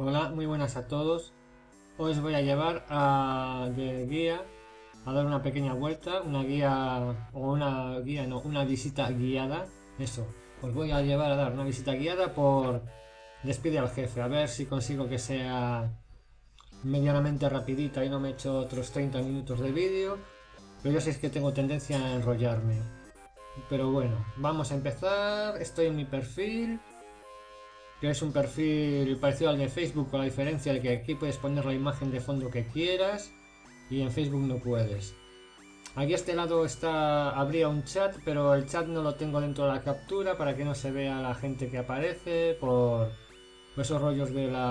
Hola, muy buenas a todos. Hoy os voy a llevar de guía a dar una pequeña vuelta, una guía o una guía, no, una visita guiada. Eso, os voy a llevar a dar una visita guiada por Despide al jefe, a ver si consigo que sea medianamente rapidita y no me echo otros 30 minutos de vídeo. Pero yo sé que tengo tendencia a enrollarme. Pero bueno, vamos a empezar. Estoy en mi perfil, que es un perfil parecido al de Facebook, con la diferencia de que aquí puedes poner la imagen de fondo que quieras y en Facebook no puedes. Aquí a este lado habría un chat, pero el chat no lo tengo dentro de la captura para que no se vea la gente que aparece por esos rollos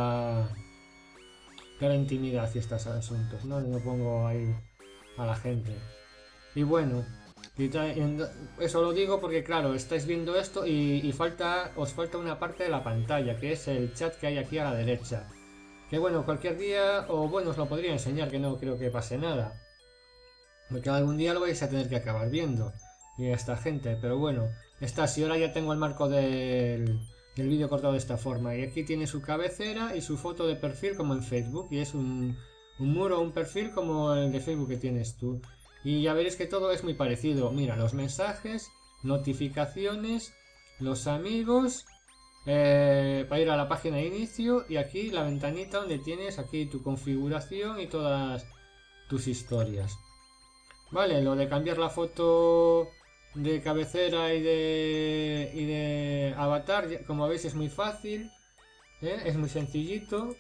de la intimidad y estos asuntos, ¿no? No pongo ahí a la gente. Y bueno, eso lo digo porque claro, estáis viendo esto y os falta una parte de la pantalla, que es el chat que hay aquí a la derecha. Que bueno, cualquier día, o bueno, os lo podría enseñar, que no creo que pase nada. Porque algún día lo vais a tener que acabar viendo. Y a esta gente, pero bueno, está, si ahora ya tengo el marco del vídeo cortado de esta forma. Y aquí tiene su cabecera y su foto de perfil como en Facebook. Y es un muro, un perfil como el de Facebook que tienes tú. Y ya veréis que todo es muy parecido. Mira, los mensajes, notificaciones, los amigos, para ir a la página de inicio y aquí la ventanita donde tienes aquí tu configuración y todas tus historias. Vale, lo de cambiar la foto de cabecera y de avatar, como veis es muy fácil, ¿eh? Es muy sencillito.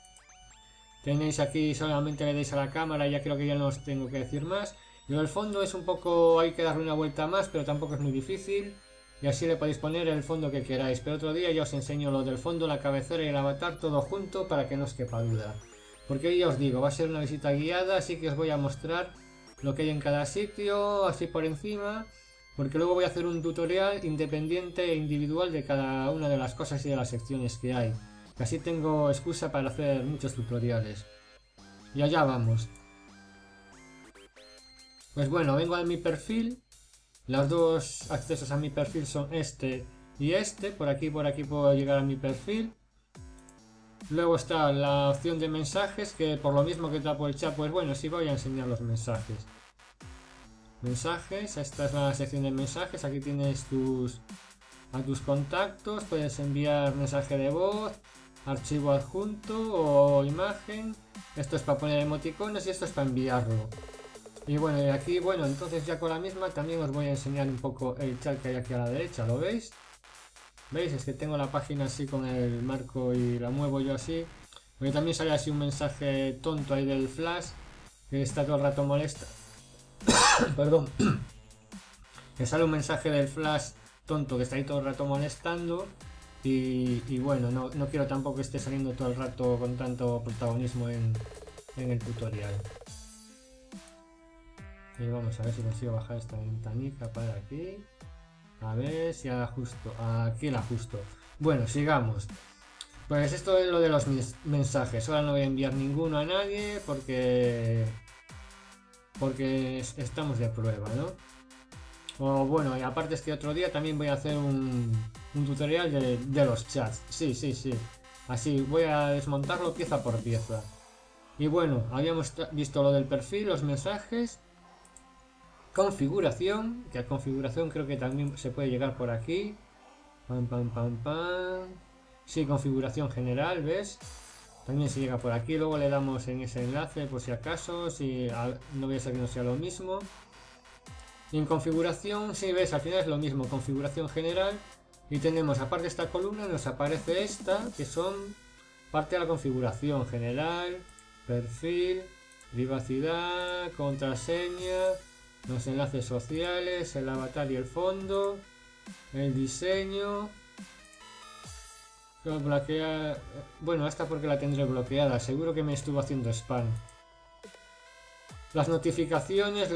Tenéis aquí, solamente le dais a la cámara, ya creo que ya no os tengo que decir más. Y el fondo es un poco, hay que darle una vuelta más, pero tampoco es muy difícil. Y así le podéis poner el fondo que queráis. Pero otro día ya os enseño lo del fondo, la cabecera y el avatar todo junto para que no os quepa duda. Porque hoy ya os digo, va a ser una visita guiada, así que os voy a mostrar lo que hay en cada sitio, así por encima. Porque luego voy a hacer un tutorial independiente e individual de cada una de las cosas y de las secciones que hay. Así tengo excusa para hacer muchos tutoriales. Y allá vamos. Pues bueno, vengo a mi perfil. Los dos accesos a mi perfil son este y este. Por aquí puedo llegar a mi perfil. Luego está la opción de mensajes, que por lo mismo que tapo el chat, pues bueno, sí voy a enseñar los mensajes. Mensajes, esta es la sección de mensajes. Aquí tienes a tus contactos, puedes enviar mensaje de voz, archivo adjunto o imagen. Esto es para poner emoticones y esto es para enviarlo. Y bueno, y aquí, bueno, entonces ya con la misma también os voy a enseñar un poco el chat que hay aquí a la derecha, ¿lo veis? ¿Veis? Es que tengo la página así con el marco y la muevo yo así. Porque también sale así un mensaje tonto ahí del flash, que está todo el rato molesta. Perdón. Que sale un mensaje del flash tonto que está ahí todo el rato molestando. Y bueno, no quiero tampoco que esté saliendo todo el rato con tanto protagonismo en el tutorial. Y vamos a ver si consigo bajar esta ventanita para aquí. A ver si ajusto. Aquí la ajusto. Bueno, sigamos. Pues esto es lo de los mensajes. Ahora no voy a enviar ninguno a nadie porque estamos de prueba, ¿no? O bueno, y aparte es que otro día también voy a hacer un tutorial de los chats. Sí, sí, sí. Así voy a desmontarlo pieza por pieza. Y bueno, habíamos visto lo del perfil, los mensajes. Configuración, que a configuración creo que también se puede llegar por aquí. Pam, pam, pam, pam. Sí, configuración general, ¿ves? También se llega por aquí, luego le damos en ese enlace por si acaso, si no voy a ser que no sea lo mismo. Y en configuración, si ves, al final es lo mismo, configuración general. Y tenemos, aparte de esta columna, nos aparece esta, que son parte de la configuración general, perfil, privacidad, contraseña, los enlaces sociales, el avatar y el fondo, el diseño. Bloquea. Bueno, esta porque la tendré bloqueada, seguro que me estuvo haciendo spam. Las notificaciones,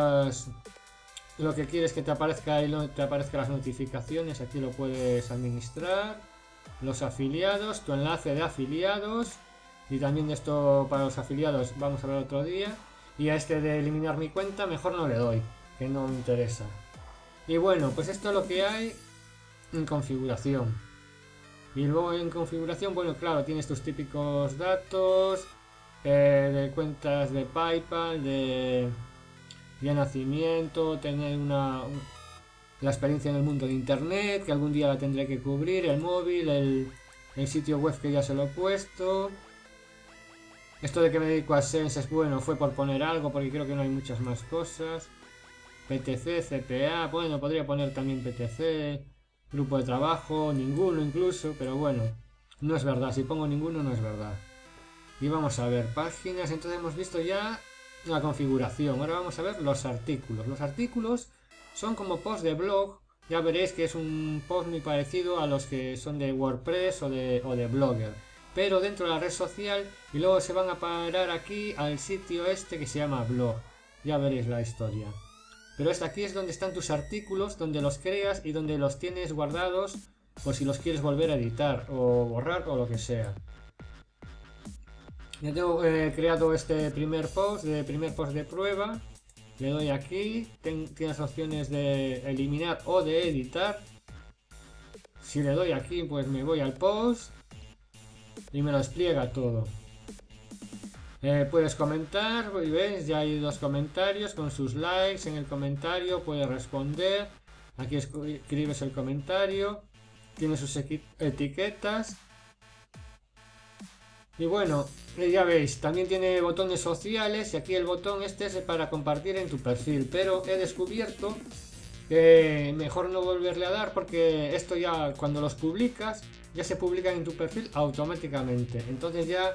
lo que quieres que te aparezca y no te aparezcan las notificaciones, aquí lo puedes administrar. Los afiliados, tu enlace de afiliados. Y también de esto para los afiliados vamos a ver otro día. Y a este de eliminar mi cuenta mejor no le doy, que no me interesa. Y bueno, pues esto es lo que hay en configuración. Y luego en configuración, bueno, claro, tienes tus típicos datos de cuentas de PayPal, de nacimiento, tener la experiencia en el mundo de internet, que algún día la tendré que cubrir, el móvil, el sitio web que ya se lo he puesto. Esto de que me dedico a Sense es bueno, fue por poner algo, porque creo que no hay muchas más cosas. PTC, CPA, bueno, podría poner también PTC, grupo de trabajo, ninguno incluso, pero bueno, no es verdad, si pongo ninguno no es verdad. Y vamos a ver páginas, entonces hemos visto ya la configuración, ahora vamos a ver los artículos. Los artículos son como posts de blog, ya veréis que es un post muy parecido a los que son de WordPress o de Blogger, pero dentro de la red social, y luego se van a parar aquí al sitio este que se llama blog, ya veréis la historia. Pero aquí es donde están tus artículos, donde los creas y donde los tienes guardados por si los quieres volver a editar o borrar o lo que sea. Ya tengo creado este primer post de prueba. Le doy aquí, tienes opciones de eliminar o de editar. Si le doy aquí, pues me voy al post y me lo despliega todo. Puedes comentar, y ves, ya hay 2 comentarios con sus likes. En el comentario puedes responder. Aquí escribes el comentario. Tiene sus etiquetas. Y bueno, ya veis, también tiene botones sociales. Y aquí el botón este es para compartir en tu perfil. Pero he descubierto que mejor no volverle a dar, porque esto ya cuando los publicas, ya se publican en tu perfil automáticamente. Entonces ya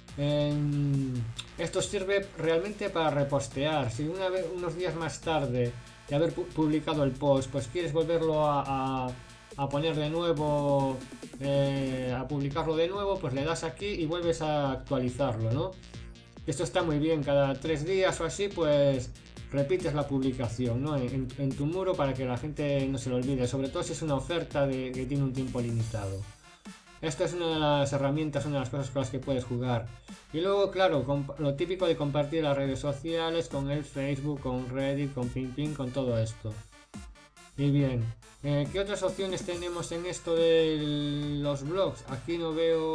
esto sirve realmente para repostear. Si unos días más tarde de haber publicado el post, pues quieres volverlo a poner de nuevo, a publicarlo de nuevo, pues le das aquí y vuelves a actualizarlo, ¿no? Esto está muy bien, cada 3 días o así, pues repites la publicación, ¿no? en tu muro, para que la gente no se lo olvide, sobre todo si es una oferta que tiene un tiempo limitado. Esta es una de las herramientas, una de las cosas con las que puedes jugar. Y luego, claro, lo típico de compartir las redes sociales con el Facebook, con Reddit, con Ping, con todo esto. Y bien, ¿qué otras opciones tenemos en esto de los blogs? Aquí no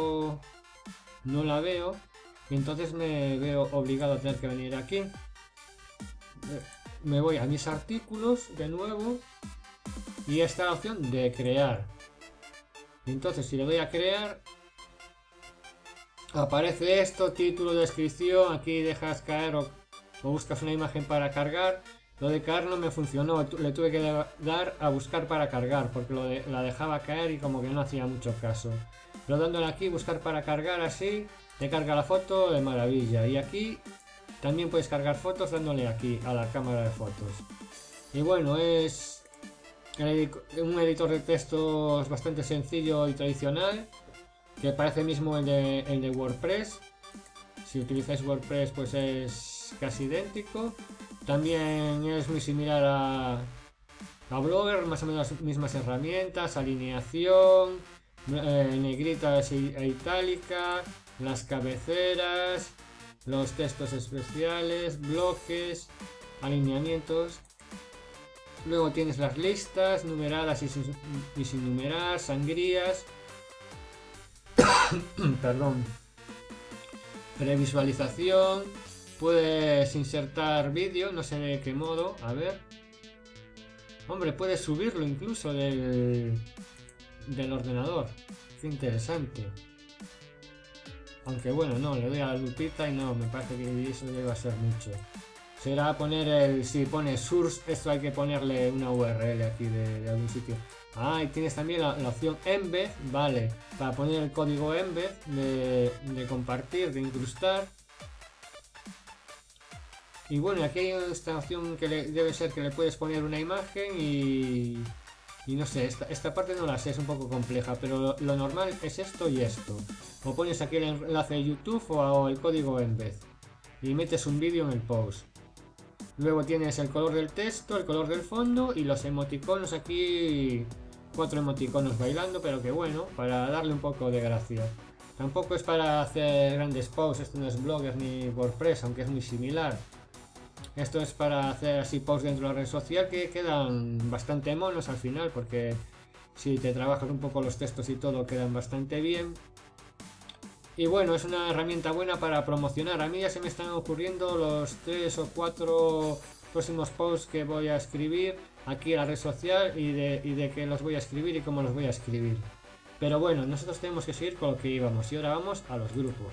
la veo. Y entonces me veo obligado a tener que venir aquí. Me voy a mis artículos de nuevo. Y está la opción de crear. Entonces si le doy a crear, aparece esto, título, descripción. Aquí dejas caer o buscas una imagen para cargar. Lo de caer no me funcionó, le tuve que dar a buscar para cargar, porque la dejaba caer y como que no hacía mucho caso. Pero dándole aquí, buscar para cargar, así te carga la foto de maravilla. Y aquí también puedes cargar fotos dándole aquí a la cámara de fotos. Y bueno, es un editor de textos bastante sencillo y tradicional, que parece mismo el de WordPress. Si utilizáis WordPress, pues es casi idéntico. También es muy similar a Blogger, más o menos las mismas herramientas, alineación, negritas e itálica, las cabeceras, los textos especiales, bloques, alineamientos. Luego tienes las listas numeradas y sin numerar, sangrías. Perdón. Previsualización. Puedes insertar vídeo, no sé de qué modo. A ver. Hombre, puedes subirlo incluso del ordenador. Qué interesante. Aunque bueno, no, le doy a la lupita y no, me parece que eso debe ser mucho. Será poner si pone source, esto hay que ponerle una URL aquí de algún sitio. Ah, y tienes también la opción embed, vale, para poner el código embed de compartir, de incrustar. Y bueno, aquí hay esta opción que debe ser que le puedes poner una imagen y no sé, esta parte no la sé, es un poco compleja, pero lo normal es esto y esto. O pones aquí el enlace de YouTube o el código embed y metes un vídeo en el post. Luego tienes el color del texto, el color del fondo y los emoticonos aquí, 4 emoticonos bailando, pero que bueno, para darle un poco de gracia. Tampoco es para hacer grandes posts, esto no es Blogger ni WordPress, aunque es muy similar. Esto es para hacer así posts dentro de la red social que quedan bastante monos al final, porque Si te trabajas un poco los textos y todo, quedan bastante bien. Y bueno, es una herramienta buena para promocionar. A mí ya se me están ocurriendo los 3 o 4 próximos posts que voy a escribir aquí en la red social y de que los voy a escribir y cómo los voy a escribir. Pero bueno, nosotros tenemos que seguir con lo que íbamos y ahora vamos a los grupos.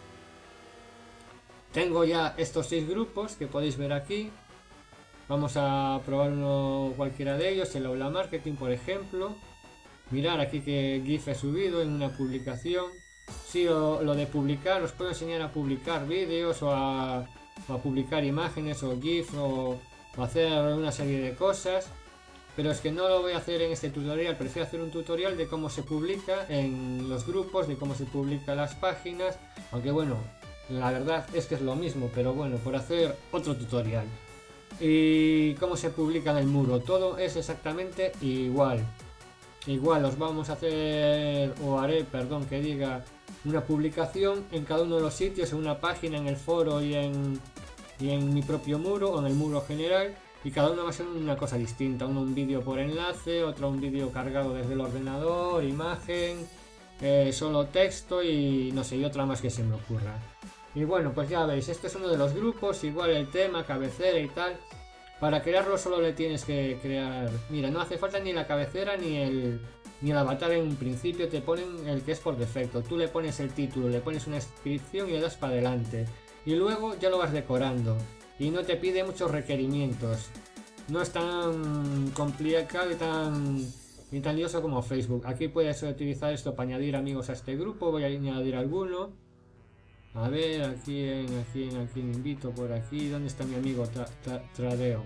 Tengo ya estos 6 grupos que podéis ver aquí. Vamos a probar uno cualquiera de ellos, el aula marketing por ejemplo. Mirar aquí que GIF he subido en una publicación. Sí, lo de publicar, os puedo enseñar a publicar vídeos o a publicar imágenes o GIF o hacer una serie de cosas. Pero es que no lo voy a hacer en este tutorial, prefiero hacer un tutorial de cómo se publica en los grupos, de cómo se publican las páginas. Aunque bueno, la verdad es que es lo mismo, pero bueno, por hacer otro tutorial. Y cómo se publica en el muro, todo es exactamente igual. Igual os vamos a hacer, o haré, perdón, que diga una publicación en cada uno de los sitios, en una página, en el foro y en mi propio muro o en el muro general. Y cada uno va a ser una cosa distinta, uno un vídeo por enlace, otro un vídeo cargado desde el ordenador, imagen, solo texto y no sé, y otra más que se me ocurra. Y bueno, pues ya veis, este es uno de los grupos, igual el tema, cabecera y tal. Para crearlo solo le tienes que crear... Mira, no hace falta ni la cabecera ni el avatar en principio, te ponen el que es por defecto. Tú le pones el título, le pones una descripción y le das para adelante. Y luego ya lo vas decorando. Y no te pide muchos requerimientos. No es tan complicado y tan lioso como Facebook. Aquí puedes utilizar esto para añadir amigos a este grupo. Voy a añadir alguno. A ver, a quién invito por aquí. ¿Dónde está mi amigo Tradeo?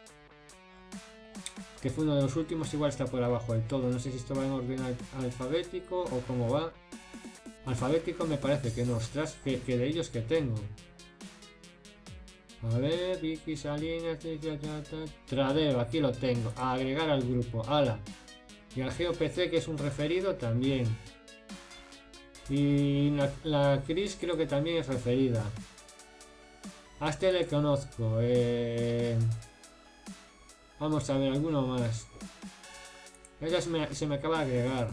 Que fue uno de los últimos, igual está por abajo del todo. No sé si esto va en orden alfabético o cómo va. Alfabético me parece que no. Ostras, que de ellos que tengo. A ver, Vicky Salinas, Tradeo, aquí lo tengo. A agregar al grupo. Ala. Y al GeoPC, que es un referido, también. Y la Cris creo que también es referida. A este le conozco. Vamos a ver, alguno más. Ella se me acaba de agregar.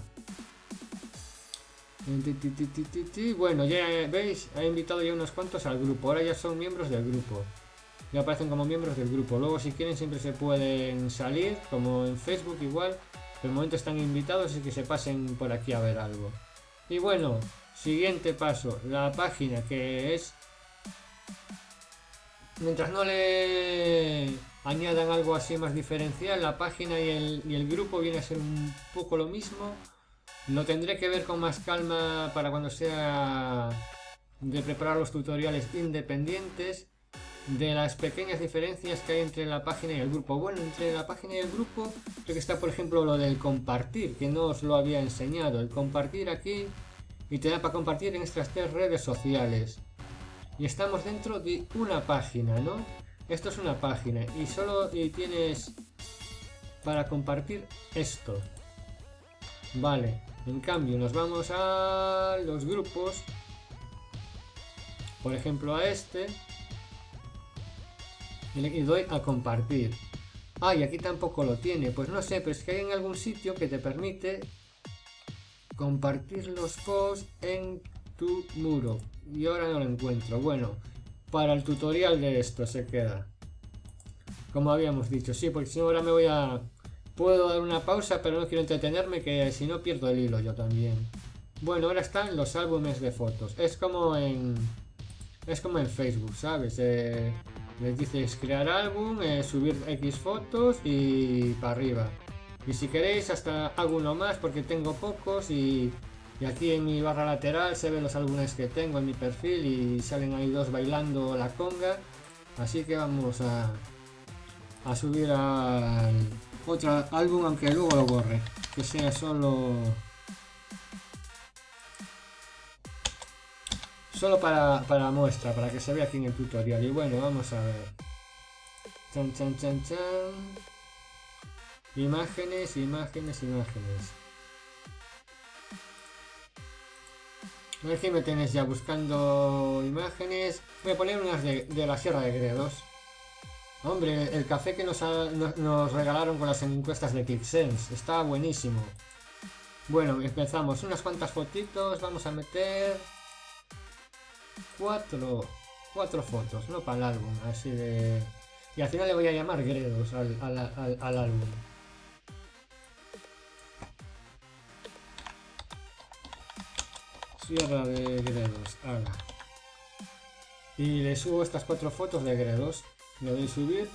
Bueno, ya veis, he invitado ya unos cuantos al grupo. Ahora ya son miembros del grupo. Ya aparecen como miembros del grupo. Luego si quieren siempre se pueden salir, como en Facebook igual. Pero de momento están invitados y que se pasen por aquí a ver algo. Y bueno, siguiente paso, la página que es... Mientras no le añadan algo así más diferencial, la página y el grupo viene a ser un poco lo mismo. Lo tendré que ver con más calma para cuando sea de preparar los tutoriales independientes. De las pequeñas diferencias que hay entre la página y el grupo. Bueno, entre la página y el grupo creo que está por ejemplo lo del compartir, que no os lo había enseñado. El compartir aquí y te da para compartir en estas 3 redes sociales. Y estamos dentro de una página, ¿no? Esto es una página y solo tienes para compartir esto. Vale, en cambio nos vamos a los grupos. Por ejemplo a este. Y doy a compartir. Ah, y aquí tampoco lo tiene. Pues no sé, pero es que hay en algún sitio que te permite compartir los posts en tu muro. Y ahora no lo encuentro. Bueno, para el tutorial de esto se queda. Como habíamos dicho, sí, porque si no ahora me voy a... Puedo dar una pausa, pero no quiero entretenerme, que si no pierdo el hilo yo también. Bueno, ahora están los álbumes de fotos. Es como en Facebook, ¿sabes? Les dices crear álbum, subir X fotos y para arriba. Y si queréis hasta hago uno más porque tengo pocos y aquí en mi barra lateral se ven los álbumes que tengo en mi perfil y salen ahí 2 bailando la conga. Así que vamos a subir al otro álbum, aunque luego lo borre. Que sea solo para muestra, para que se vea aquí en el tutorial. Y bueno, vamos a ver. Chan, chan, chan, chan. Imágenes, imágenes, imágenes. Aquí me tenéis ya buscando imágenes. Voy a poner unas de la Sierra de Gredos. Hombre, el café que nos regalaron con las encuestas de ClickSense. Está buenísimo. Bueno, empezamos unas cuantas fotitos, vamos a meter cuatro fotos, no para el álbum, así de... Y al final le voy a llamar Gredos al álbum. Sierra de Gredos, haga. Y le subo estas 4 fotos de Gredos. Le doy subir,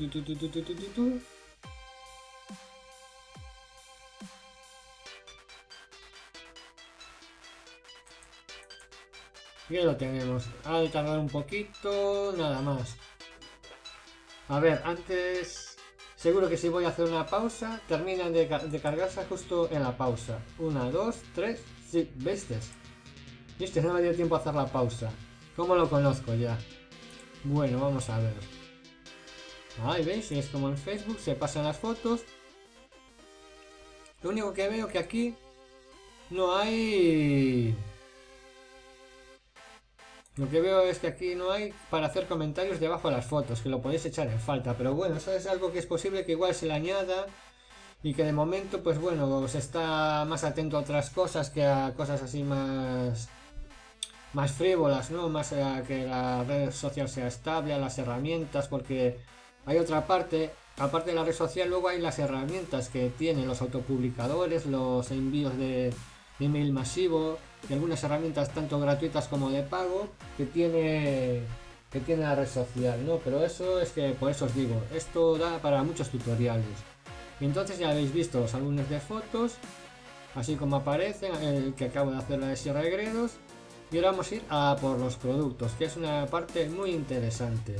y ya lo tenemos. Ha de tardar un poquito, nada más. A ver, antes... Seguro que si voy a hacer una pausa, terminan de cargarse justo en la pausa. 1, 2, 3, sí, ¿vistes? Viste, no me dio tiempo a hacer la pausa. ¿Cómo lo conozco ya? Bueno, vamos a ver. Ahí veis, es como en Facebook, se pasan las fotos. Lo único que veo que aquí no hay... Lo que veo es que aquí no hay para hacer comentarios debajo de las fotos, que lo podéis echar en falta. Pero bueno, eso es algo que es posible que igual se le añada y que de momento, pues bueno, se está más atento a otras cosas que a cosas así más frívolas, ¿no? Más a que la red social sea estable, a las herramientas, porque hay otra parte, aparte de la red social, luego hay las herramientas que tienen los autopublicadores, los envíos de email masivo y algunas herramientas tanto gratuitas como de pago que tiene la red social, ¿no? Pero eso es que, por eso os digo, esto da para muchos tutoriales. Y entonces ya habéis visto los álbumes de fotos, así como aparecen, el que acabo de hacer la de Sierra de Gredos. Y ahora vamos a ir a por los productos, que es una parte muy interesante.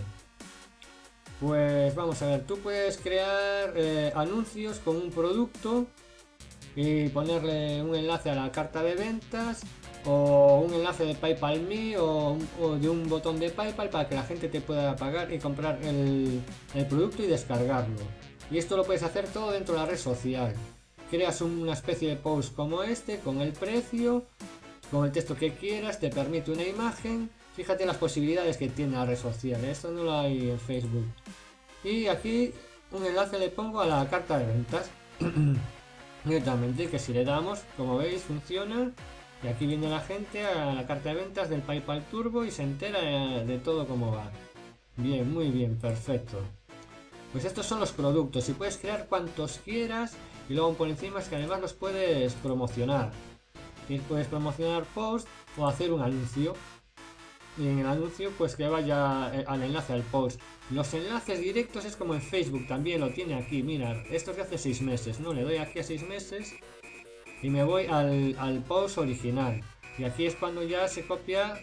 Pues vamos a ver, tú puedes crear anuncios con un producto y ponerle un enlace a la carta de ventas o un enlace de PayPal Me o de un botón de PayPal para que la gente te pueda pagar y comprar el producto y descargarlo. Y esto lo puedes hacer todo dentro de la red social. Creas una especie de post como este con el precio, con el texto que quieras, te permite una imagen. Fíjate las posibilidades que tiene la red social, esto no lo hay en Facebook. Y aquí un enlace le pongo a la carta de ventas directamente, que si le damos, como veis, funciona. Y aquí viene la gente a la carta de ventas del PayPal Turbo y se entera de todo cómo va. Bien, muy bien, perfecto. Pues estos son los productos y puedes crear cuantos quieras y luego por encima es que además los puedes promocionar. Y puedes promocionar post o hacer un anuncio. Y en el anuncio pues que vaya al enlace al post. Los enlaces directos es como en Facebook, también lo tiene aquí, mirad, esto es de hace 6 meses, ¿no? Le doy aquí a 6 meses y me voy al post original. Y aquí es cuando ya se copia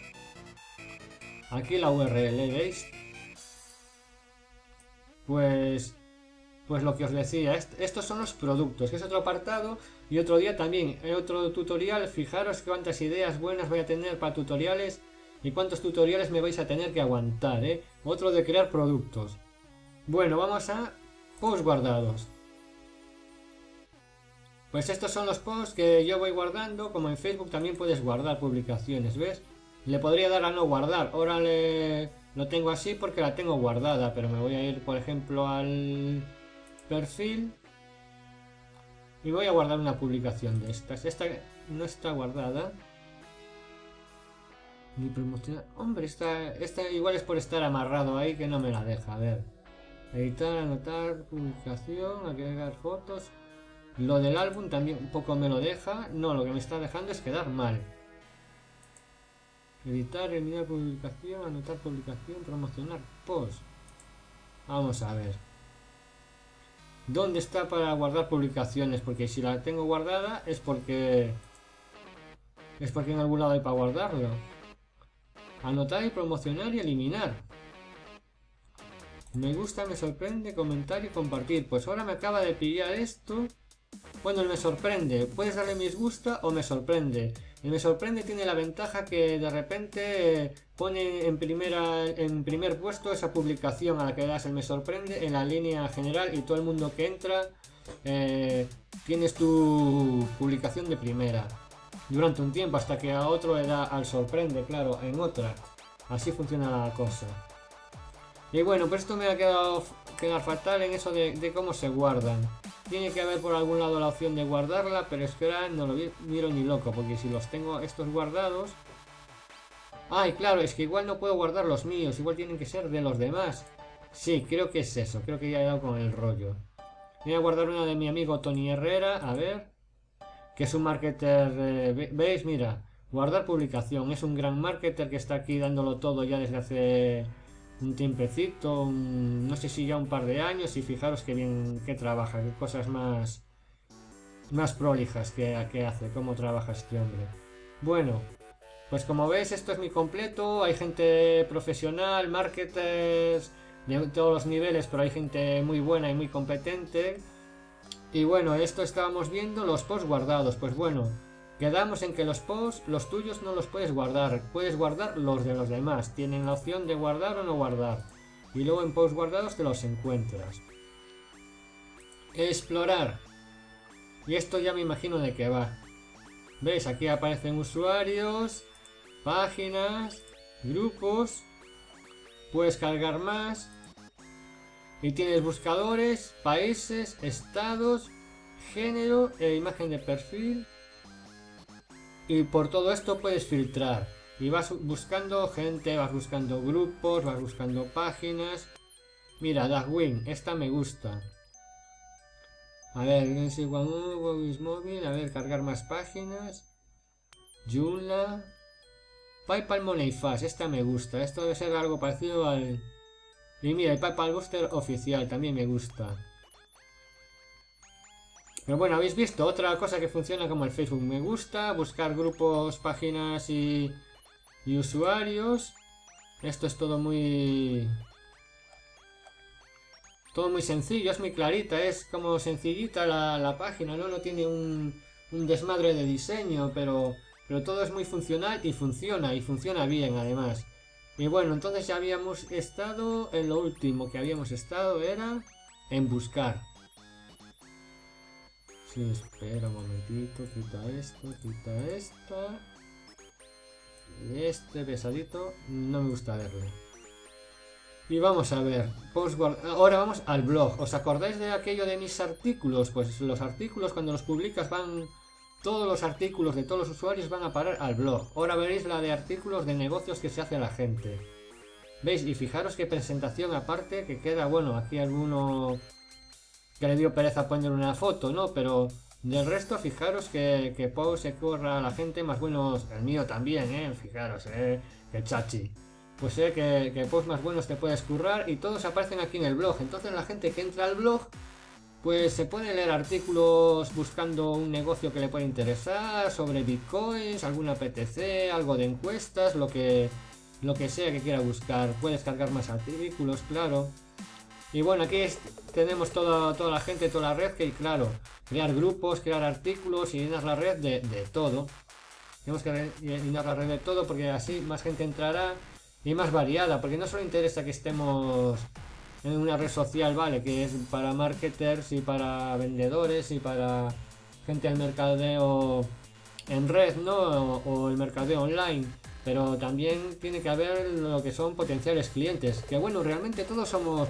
aquí la URL, ¿veis? Pues lo que os decía, estos son los productos, que es otro apartado. Y otro día también, otro tutorial, fijaros cuántas ideas buenas voy a tener para tutoriales y cuántos tutoriales me vais a tener que aguantar, ¿eh? Otro de crear productos. Bueno, vamos a posts guardados. Pues estos son los posts que yo voy guardando, como en Facebook también puedes guardar publicaciones, ¿ves? Le podría dar a no guardar, ahora lo tengo así porque la tengo guardada, pero me voy a ir, por ejemplo, al perfil y voy a guardar una publicación de estas. Esta no está guardada ni promocionar. Hombre, esta igual es por estar amarrado ahí que no me la deja. A ver, editar, anotar, publicación, agregar fotos. Lo del álbum también un poco me lo deja. No, lo que me está dejando es quedar mal. Editar, eliminar publicación, anotar publicación, promocionar post. Vamos a ver. ¿Dónde está para guardar publicaciones? Porque si la tengo guardada es porque en algún lado hay para guardarlo. Anotar y promocionar y eliminar. Me gusta, me sorprende, comentar y compartir. Pues ahora me acaba de pillar esto. Bueno, el me sorprende. Puedes darle me gusta o me sorprende. El me sorprende tiene la ventaja que de repente pone en primer puesto esa publicación a la que das el me sorprende en la línea general y todo el mundo que entra tienes tu publicación de primera durante un tiempo hasta que a otro le da al sorprende, claro, en otra. Así funciona la cosa. Y bueno, pues esto me ha quedado fatal en eso de cómo se guardan. Tiene que haber por algún lado la opción de guardarla, pero es que ahora no lo miro ni loco, porque si los tengo estos guardados... Ay, claro, es que igual no puedo guardar los míos, igual tienen que ser de los demás. Sí, creo que es eso, creo que ya he dado con el rollo. Voy a guardar una de mi amigo Tony Herrera, a ver, que es un marketer, ¿veis? Mira, guardar publicación, es un gran marketer que está aquí dándolo todo ya desde hace un tiempecito, no sé si ya un par de años, y fijaros qué bien que trabaja, qué cosas más prolijas que hace, cómo trabaja este hombre. Bueno, pues como veis esto es mi completo, hay gente profesional, marketers de todos los niveles, pero hay gente muy buena y muy competente. Y bueno, esto estábamos viendo los posts guardados, pues bueno, quedamos en que los posts, los tuyos no los puedes guardar los de los demás, tienen la opción de guardar o no guardar. Y luego en posts guardados te los encuentras. Explorar. Y esto ya me imagino de qué va. ¿Veis? Aquí aparecen usuarios, páginas, grupos, puedes cargar más y tienes buscadores, países, estados, género e imagen de perfil, y por todo esto puedes filtrar y vas buscando gente, vas buscando grupos, vas buscando páginas. Mira, Darwin, esta me gusta. A ver, móvil, a ver, cargar más páginas. Joomla, PayPal Money Fast, esta me gusta. Esto debe ser algo parecido al... Y mira, el PayPal Booster oficial también me gusta. Pero bueno, habéis visto otra cosa que funciona como el Facebook me gusta, buscar grupos, páginas y usuarios. Esto es todo muy sencillo, es muy clarita, es como sencillita la página, ¿no? No tiene un desmadre de diseño, pero todo es muy funcional y funciona bien además. Y bueno, entonces ya habíamos estado en lo último que habíamos estado era en buscar. Sí, espera un momentito, quita esta. Este pesadito no me gusta verle. Y vamos a ver, ahora vamos al blog. ¿Os acordáis de aquello de mis artículos? Pues los artículos cuando los publicas todos los artículos de todos los usuarios van a parar al blog. Ahora veréis la de artículos de negocios que se hace la gente. ¿Veis? Y fijaros qué presentación aparte que queda, bueno, aquí alguno que le dio pereza poner una foto, ¿no? Pero del resto, fijaros que post se curra a la gente más buenos, el mío también, fijaros, que chachi. Pues que post más buenos te puedes currar y todos aparecen aquí en el blog. Entonces la gente que entra al blog, pues se puede leer artículos buscando un negocio que le puede interesar, sobre bitcoins, alguna PTC, algo de encuestas, lo que sea que quiera buscar. Puedes cargar más artículos, claro. Y bueno, aquí tenemos toda la gente, toda la red, que claro, crear grupos, crear artículos y llenar la red de todo. Tenemos que llenar la red de todo porque así más gente entrará y más variada, porque no solo interesa que estemos en una red social, vale, que es para marketers y para vendedores y para gente del mercadeo en red, ¿no? O el mercadeo online. Pero también tiene que haber lo que son potenciales clientes. Que bueno, realmente todos somos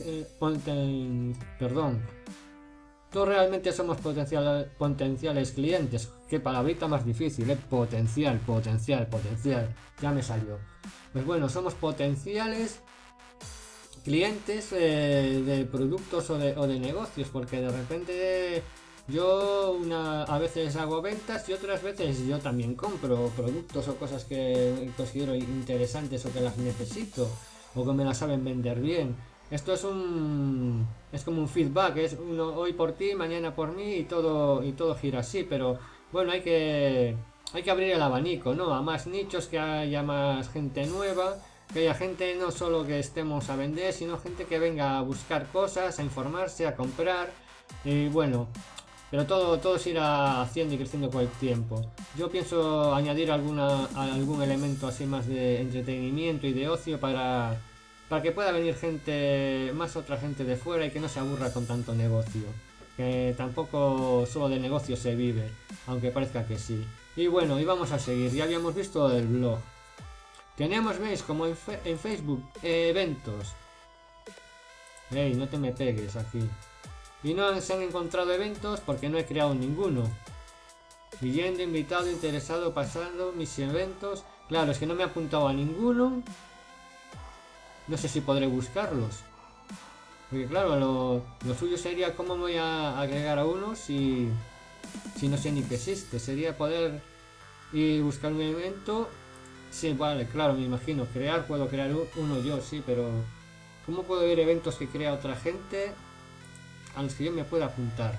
todos realmente somos potenciales clientes. Qué palabrita más difícil, potencial. Ya me salió. Pues bueno, somos potenciales clientes de productos o de negocios. Porque de repente... Yo a veces hago ventas y otras veces yo también compro productos o cosas que considero interesantes o que las necesito o que me las saben vender bien. Esto es como un feedback, es hoy por ti, mañana por mí y todo gira así, pero bueno, hay que abrir el abanico, ¿no? A más nichos, que haya más gente nueva, que haya gente no solo que estemos a vender, sino gente que venga a buscar cosas, a informarse, a comprar y bueno... Pero todo se irá haciendo y creciendo con el tiempo. Yo pienso añadir algún elemento así más de entretenimiento y de ocio para que pueda venir otra gente de fuera y que no se aburra con tanto negocio. Que tampoco solo de negocio se vive, aunque parezca que sí. Y bueno, y vamos a seguir. Ya habíamos visto el blog. Tenemos, veis, como en Facebook, eventos. Ey, no te me pegues aquí. Y no se han encontrado eventos porque no he creado ninguno. Leyendo, invitado, interesado, pasando, mis eventos. Claro, es que no me he apuntado a ninguno. No sé si podré buscarlos. Porque claro, lo suyo sería cómo me voy a agregar a uno si no sé ni que existe. Sería poder ir a buscar un evento. Sí, vale, claro, me imagino. Puedo crear uno yo, sí, pero ¿cómo puedo ver eventos que crea otra gente a los que yo me pueda apuntar?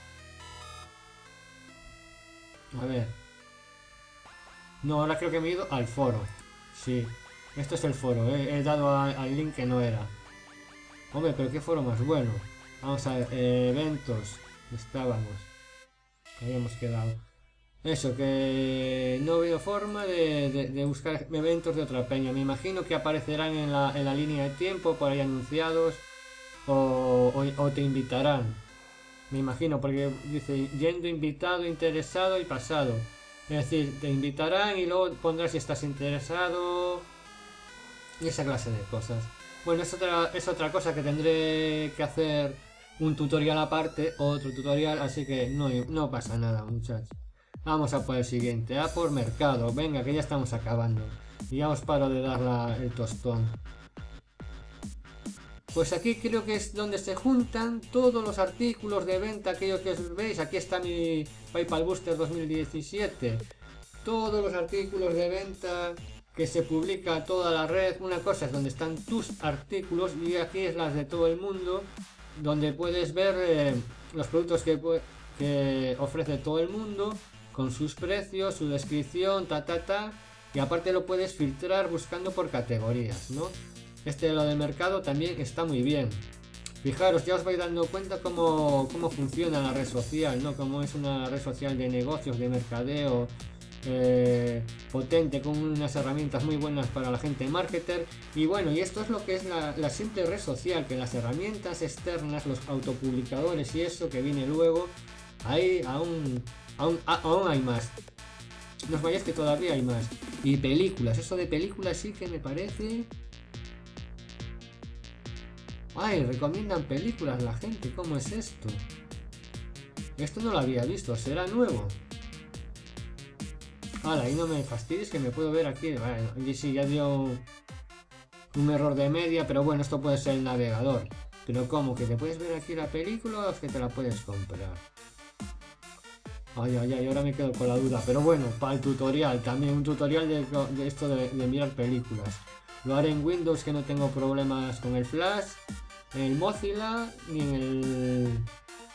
A ver. No, ahora creo que me he ido al foro. Sí, esto es el foro. He dado al link que no era. Hombre, pero qué foro más bueno. Vamos a ver, eventos. Estábamos. Habíamos quedado. Eso, que no veo forma de buscar eventos de otra peña. Me imagino que aparecerán en la línea de tiempo por ahí anunciados o te invitarán. Me imagino, porque dice yendo, invitado, interesado y pasado. Es decir, te invitarán y luego pondrás si estás interesado y esa clase de cosas. Bueno, es otra cosa que tendré que hacer un tutorial aparte, otro tutorial, así que no pasa nada, muchachos. Vamos a por el siguiente, a por mercado. Venga, que ya estamos acabando. Y ya os paro de dar el tostón. Pues aquí creo que es donde se juntan todos los artículos de venta, aquellos que veis. Aquí está mi PayPal Booster 2017. Todos los artículos de venta que se publica toda la red. Una cosa es donde están tus artículos y aquí es las de todo el mundo, donde puedes ver los productos que ofrece todo el mundo con sus precios, su descripción, y aparte lo puedes filtrar buscando por categorías, ¿no? Lo del mercado también está muy bien. Fijaros, ya os vais dando cuenta cómo funciona la red social, ¿no? Cómo es una red social de negocios, de mercadeo, potente, con unas herramientas muy buenas para la gente marketer. Y bueno, y esto es lo que es la simple red social, que las herramientas externas, los autopublicadores y eso que viene luego, ahí aún hay más. No os vayáis que todavía hay más. Y películas, eso de películas sí que me parece... Ay, recomiendan películas la gente, ¿cómo es esto? Esto no lo había visto, ¿será nuevo? Hala, y no me fastidies que me puedo ver aquí. Vale, y sí, ya dio un error de media, pero bueno, esto puede ser el navegador. Pero ¿cómo? ¿Que te puedes ver aquí la película o que te la puedes comprar? Ay, ahora me quedo con la duda. Pero bueno, para el tutorial, también un tutorial de esto de mirar películas. Lo haré en Windows, que no tengo problemas con el Flash, en el Mozilla, ni en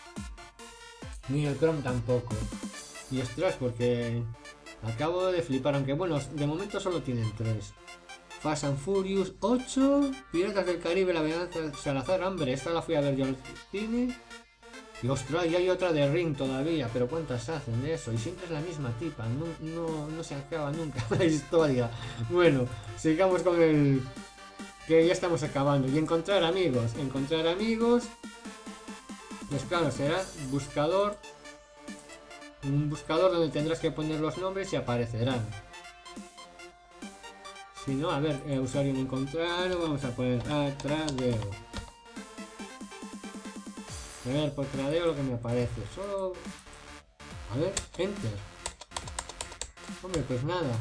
el Chrome tampoco. Y ostras, porque acabo de flipar, aunque bueno, de momento solo tienen 3. Fast and Furious 8, Piratas del Caribe, La Venganza de Salazar. Hombre, esta la fui a ver yo al cine. Y ostras, y hay otra de Ring todavía, pero ¿cuántas hacen de eso? Y siempre es la misma tipa, no se acaba nunca la historia. Bueno, sigamos con el... que ya estamos acabando. Y encontrar amigos, pues claro, será buscador. Un buscador donde tendrás que poner los nombres y aparecerán. Si no, a ver, usuario no encontrar, vamos a poner Tradeo. A ver, por Tradeo lo que me aparece. Solo... A ver, Enter. Hombre, pues nada.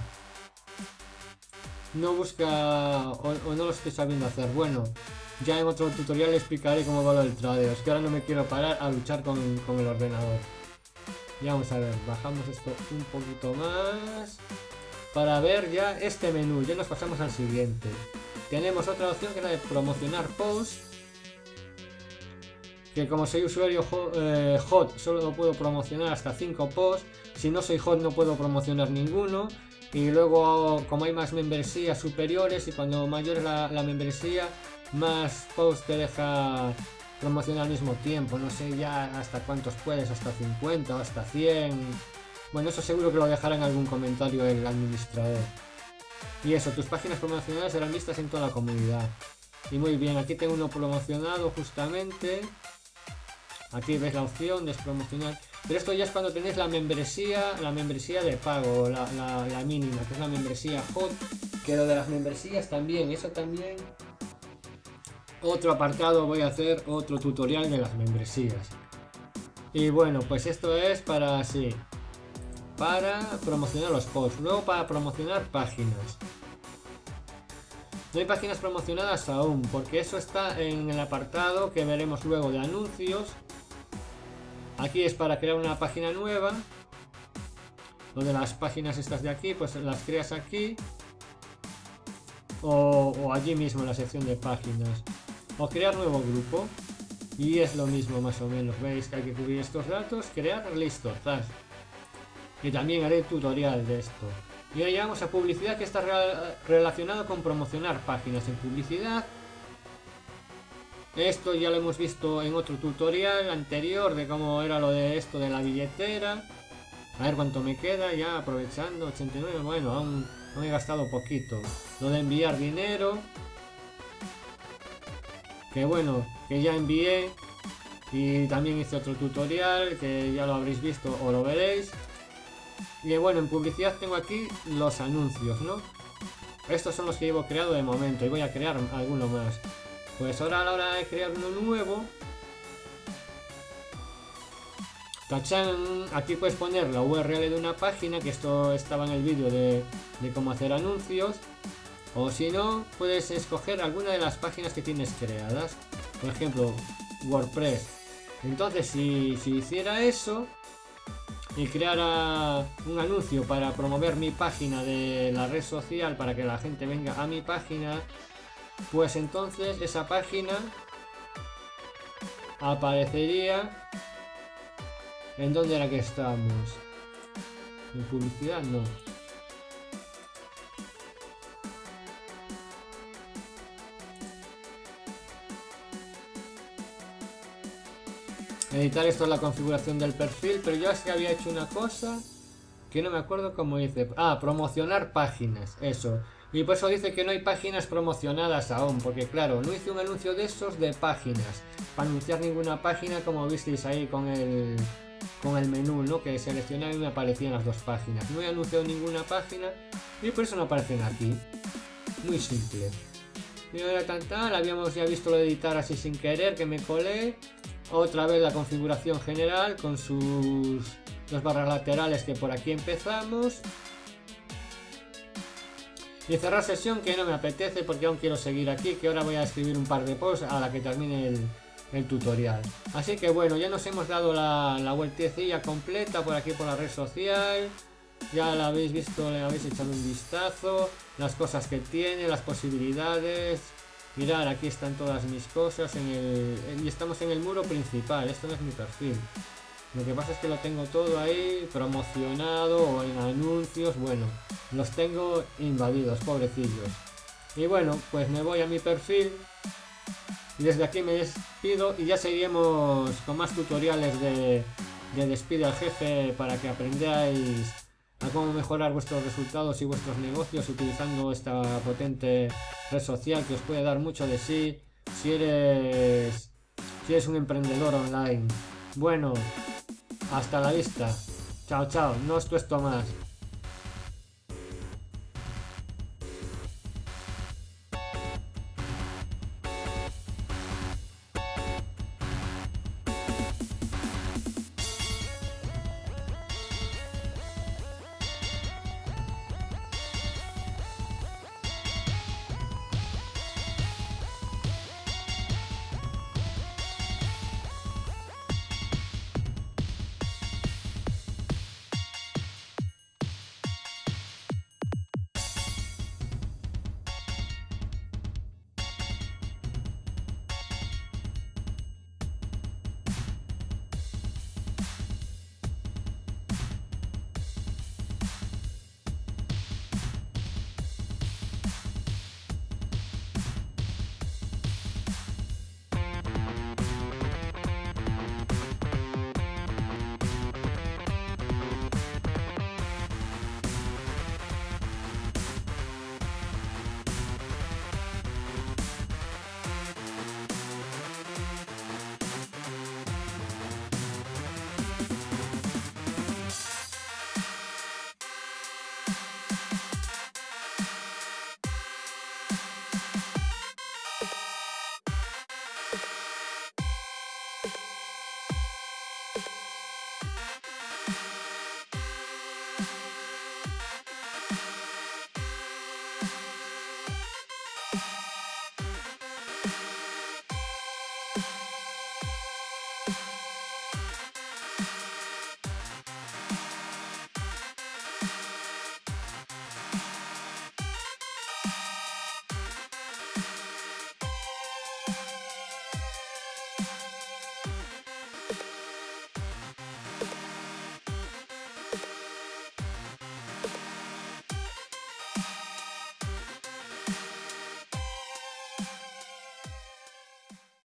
No busca o no lo estoy sabiendo hacer. Bueno, ya en otro tutorial explicaré cómo va lo del Tradeo. Es que ahora no me quiero parar a luchar con el ordenador. Ya vamos a ver, bajamos esto un poquito más para ver ya este menú. Ya nos pasamos al siguiente. Tenemos otra opción que es la de promocionar posts, que como soy usuario hot solo puedo promocionar hasta 5 posts. Si no soy hot no puedo promocionar ninguno. Y luego, como hay más membresías superiores y cuando mayor es la membresía, más posts te deja promocionar al mismo tiempo. No sé ya hasta cuántos puedes, hasta 50 o hasta 100. Bueno, eso seguro que lo dejará en algún comentario el administrador. Y eso, tus páginas promocionadas serán vistas en toda la comunidad. Y muy bien, aquí tengo uno promocionado justamente. Aquí ves la opción de promocionar. Pero esto ya es cuando tenéis la membresía de pago, la mínima, que es la membresía hot. Que lo de las membresías también, eso también otro apartado, voy a hacer otro tutorial de las membresías. Y bueno, pues esto es para así, para promocionar los posts, luego para promocionar páginas. No hay páginas promocionadas aún, porque eso está en el apartado que veremos luego de anuncios. Aquí es para crear una página nueva. Lo de las páginas estas de aquí, pues las creas aquí. O allí mismo en la sección de páginas. O crear nuevo grupo. Y es lo mismo más o menos. Veis que hay que cubrir estos datos. Crear, listo. ¡Zas! Y también haré tutorial de esto. Y ahora llegamos a publicidad, que está relacionado con promocionar páginas en publicidad. Esto ya lo hemos visto en otro tutorial anterior de cómo era lo de esto de la billetera. A ver cuánto me queda ya, aprovechando, 89, bueno, aún he gastado poquito. Lo de enviar dinero, que bueno, que ya envié. Y también hice otro tutorial que ya lo habréis visto o lo veréis. Y bueno, en publicidad tengo aquí los anuncios, ¿no? Estos son los que llevo creado de momento y voy a crear alguno más. Pues ahora a la hora de crear uno nuevo, ¡tachán! Aquí puedes poner la URL de una página, que esto estaba en el vídeo de cómo hacer anuncios. O si no, puedes escoger alguna de las páginas que tienes creadas. Por ejemplo, WordPress. Entonces, si hiciera eso y creara un anuncio para promover mi página de la red social, para que la gente venga a mi página, pues entonces esa página aparecería. ¿En dónde era que estábamos? En publicidad no. Editar, esto es la configuración del perfil, pero yo es que había hecho una cosa que no me acuerdo cómo hice. Ah, promocionar páginas, eso. Y por eso dice que no hay páginas promocionadas aún, porque claro, no hice un anuncio de esos de páginas, para anunciar ninguna página, como visteis ahí con el menú, ¿no? Que seleccionaba y me aparecían las dos páginas. No he anunciado ninguna página y por eso no aparecen aquí. Muy simple. Y ahora tal, habíamos ya visto lo de editar así sin querer, que me colé. Otra vez la configuración general con sus dos barras laterales, que por aquí empezamos. Y cerrar sesión, que no me apetece porque aún quiero seguir aquí, que ahora voy a escribir un par de posts a la que termine el tutorial. Así que bueno, ya nos hemos dado la vueltecilla completa por aquí por la red social. Ya la habéis visto, le habéis echado un vistazo, las cosas que tiene, las posibilidades. Mirad, aquí están todas mis cosas y estamos en el muro principal. Esto no es mi perfil. Lo que pasa es que lo tengo todo ahí promocionado o en anuncios. Bueno, los tengo invadidos, pobrecillos. Y bueno, pues me voy a mi perfil. Y desde aquí me despido y ya seguiremos con más tutoriales de Despide al Jefe, para que aprendáis a cómo mejorar vuestros resultados y vuestros negocios utilizando esta potente red social, que os puede dar mucho de sí si eres un emprendedor online. Bueno, hasta la vista. Chao, chao. No os cuesto más.